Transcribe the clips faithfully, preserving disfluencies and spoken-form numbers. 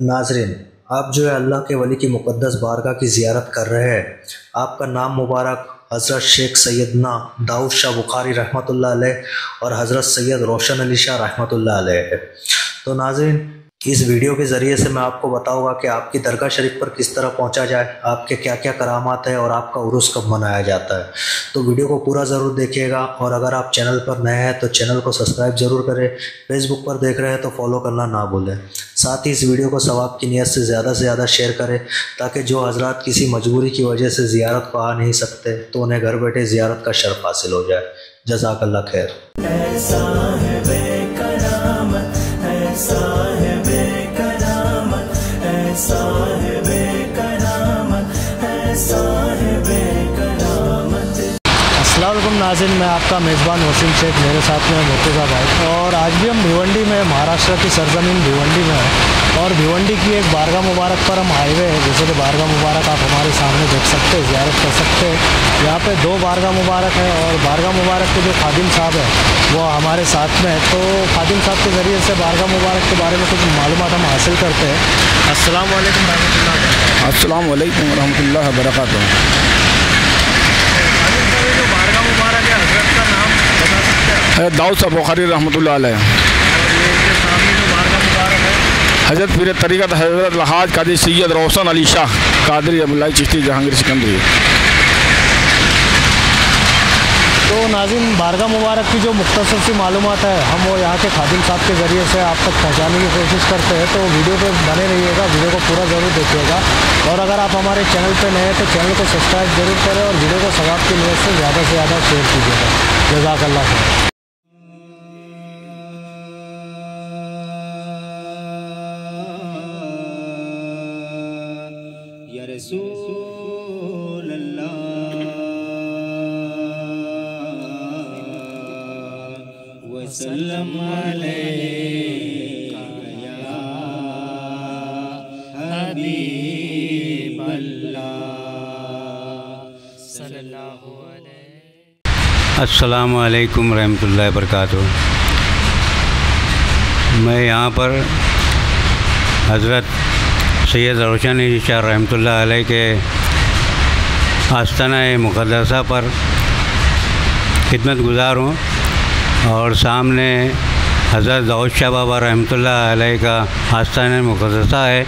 नाजरीन, आप जो है अल्लाह के वली की मुक़द्दस बारगाह की ज़ियारत कर रहे हैं। आपका नाम मुबारक हज़रत शेख सैयदना दाऊद शाह बुखारी रहमतुल्लाह अलैह और हज़रत सैयद रोशन अली शाह रहमतुल्लाह अलैह है। तो नाजरीन, इस वीडियो के ज़रिए से मैं आपको बताऊंगा कि आपकी दरगाह शरीफ पर किस तरह पहुंचा जाए, आपके क्या क्या करामात है और आपका उर्स कब मनाया जाता है। तो वीडियो को पूरा ज़रूर देखिएगा और अगर आप चैनल पर नए हैं तो चैनल को सब्सक्राइब ज़रूर करें। फेसबुक पर देख रहे हैं तो फॉलो करना ना भूलें। साथ ही इस वीडियो को सवाब की नीयत से ज़्यादा से ज़्यादा शेयर करें ताकि जो हजरात किसी मजबूरी की वजह से ज़ियारत को आ नहीं सकते तो उन्हें घर बैठे ज़ियारत का शर्फ हासिल हो जाए। जज़ाकल्लाह खैर। ऐसा है बेकरामत, ऐसा है बेकरामत, ऐसा है बेकरामत, ऐसा है बेकरामत। अस्सलाम वालेकुम नाज़रीन, मैं आपका मेज़बान वसीम शेख, मेरे साथ में मुर्तज़ा भाई। और आज भी हम भिवंडी में, महाराष्ट्र की सरजमीन भिवंडी में हैं और भिवंडी की एक बारगाह मुबारक पर हम आए हुए हैं। जैसे कि बारगाह मुबारक आप हमारे सामने देख सकते हैं, ज़ियारत कर सकते हैं। यहाँ पे दो बारगाह मुबारक है और बारगाह मुबारक के जो खादिम साहब हैं वो हमारे साथ में है। तो खादिम साहब के ज़रिए से बारगाह मुबारक के बारे में कुछ मालूमात हम हासिल करते हैं। अस्सलाम वालेकुम रहमतुल्लाह। अस्सलाम वालेकुम रहमतुल्लाह बरकातुहू। जो बारगाह मुबारक है, हज़रत का नाम बता सकते हैं? दाऊद शाह बुखारी रहमतुल्लाह अलैह। और ये इनके सामने जो बारगाह मुबारक है, हज़रत पीर तरीक़त हज़रत लहाज कादी सैयद रोशन अली शाह कादरी अब्दुल्ला चिश्ती जहांगीर सिकंदरी। तो नाज़रीन, बारगाह मुबारक की जो मुख्तसर सी मालूमात है हम वो यहाँ के खादिम साहब के ज़रिए से आप तक पहुँचाने की कोशिश करते हैं। तो वीडियो पे बने रहिएगा, वीडियो को पूरा ज़रूर देखिएगा। और अगर आप हमारे चैनल पे नए हैं तो चैनल को सब्सक्राइब जरूर करें और वीडियो को सवाब की नीयत से ज़्यादा से ज़्यादा शेयर कीजिएगा। जज़ाकल्लाह खैर। या रसूल अल्लाह वसल्लम अलैका या हबीब अल्लाह सल्लल्लाहु अलैहि। अस्सलामु अलैकुम रहमतुल्लाहि बरकातुहू। मैं यहाँ पर हज़रत सैयद रोशन अली शाह रहमतुल्लाह अलैह के आस्ताना मुक़द्दसा पर खिदमत गुज़ार हूँ और सामने हज़रत दाऊद शाह बाबा रहमतुल्लाह अलैह का आस्ताना मुक़द्दसा है।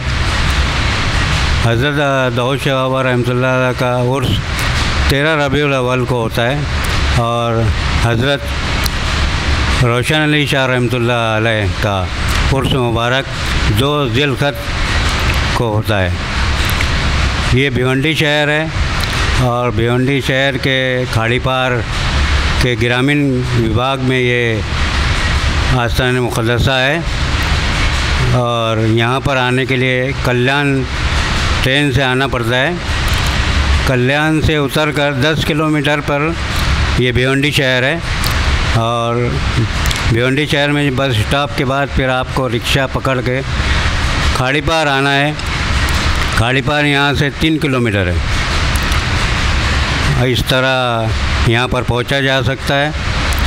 हज़रत दाऊद शाह बाबा रहमतुल्लाह अलैह का उर्स तेरह रबीउल अव्वल को होता है और हज़रत रोशन अली शाह रहमतुल्लाह अलैह का उर्स मुबारक दो ज़िलक़द को होता है। ये भिवंडी शहर है और भिवंडी शहर के खाड़ी पार के ग्रामीण विभाग में ये आस्ताना मुक़द्दसा है। और यहाँ पर आने के लिए कल्याण ट्रेन से आना पड़ता है। कल्याण से उतरकर दस किलोमीटर पर ये भिवंडी शहर है और भिवंडी शहर में बस स्टॉप के बाद फिर आपको रिक्शा पकड़ के खाड़ी पार आना है। खाड़ी पार यहाँ से तीन किलोमीटर है। इस तरह यहाँ पर पहुँचा जा सकता है।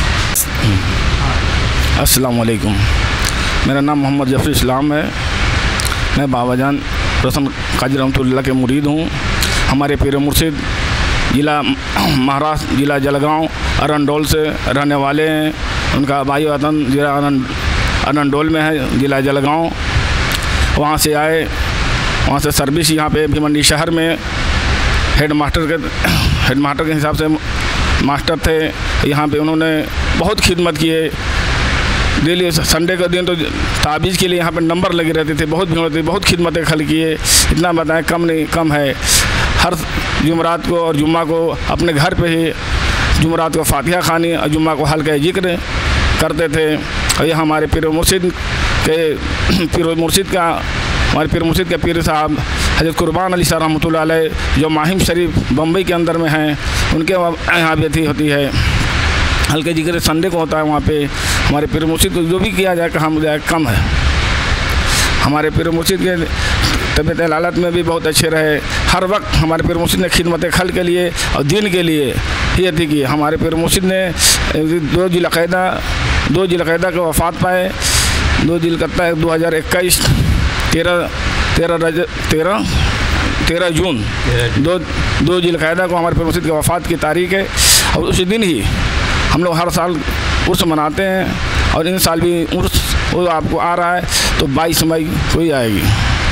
अस्सलाम वालेकुम, मेरा नाम मोहम्मद जफर इस्लाम है। मैं बाबा जान रोशन काजी रहमतुल्लाह के मुरीद हूँ। हमारे पीर मुर्शिद ज़िला महाराष्ट्र ज़िला जलगांव अरंडोल से रहने वाले हैं। उनका भाई वतन ज़िला अरंडोल में है, ज़िला जलगांव। वहाँ से आए, वहाँ से सर्विस यहाँ पे भिवंडी शहर में हेड मास्टर के हेड मास्टर के हिसाब से मास्टर थे। यहाँ पे उन्होंने बहुत खिदमत किए। डेली संडे का दिन तो ताबीज़ के लिए यहाँ पे नंबर लगे रहते थे, बहुत भीड़ होती थी, बहुत खिदमतें खल किए। इतना बताएं कम नहीं कम है। हर जुमरात को और जुम्मा को अपने घर पे ही जुमरात को फातिहा खानी और जुम्मा को हल्का जिक्र करते थे। और ये हमारे पीर मुर्शिद के पीर मुर्शिद का हमारे पीर मुर्शिद के पीर साहब हज़रत कुर्बान अली शाह रहमतुल्लाह अलैह जो माहिम शरीफ बम्बई के अंदर में हैं, उनके यहाँ बेटी होती है। हल्के जिक्र संडे को होता है। वहाँ पे हमारे पीर मुर्शिद को जो भी किया जाए कहाँ जाए कम है। हमारे पीर मुर्शिद के तबीयत हालत में भी बहुत अच्छे रहे। हर वक्त हमारे पीर मुर्शिद ने खिदमत खल के लिए और दीन के लिए ही अति की। हमारे पीर मुर्शिद ने दो जिलक़ैदा दो जिलक़ैदा के वफ़ात पाए। दो जिलक़दा दो हज़ार इक्कीस तेरह तेरह रज तेरह तेरह जून दो दो जिलक़ायदा को हमारे पीर मुर्शिद की वफ़ात की तारीख़ है। और उसी दिन ही हम लोग हर साल उर्स मनाते हैं और इन साल भी उर्स वो आपको आ रहा है, तो बाईस मई को ही आएगी।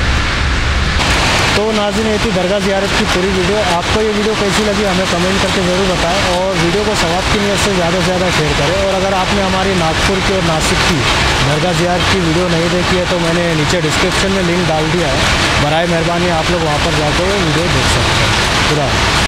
तो नाज़रीन, ये थी दरगाह ज़ियारत की पूरी वीडियो। आपको ये वीडियो कैसी लगी हमें कमेंट करके ज़रूर बताएं और वीडियो को सवाब की नीयत से ज़्यादा से ज़्यादा शेयर करें। और अगर आपने हमारी नागपुर की और नासिक की दरगाह ज़ियारत की वीडियो नहीं देखी है तो मैंने नीचे डिस्क्रिप्शन में लिंक डाल दिया है, बराए मेहरबानी आप लोग वहाँ पर जाकर वीडियो देख सकते हैं। पूरा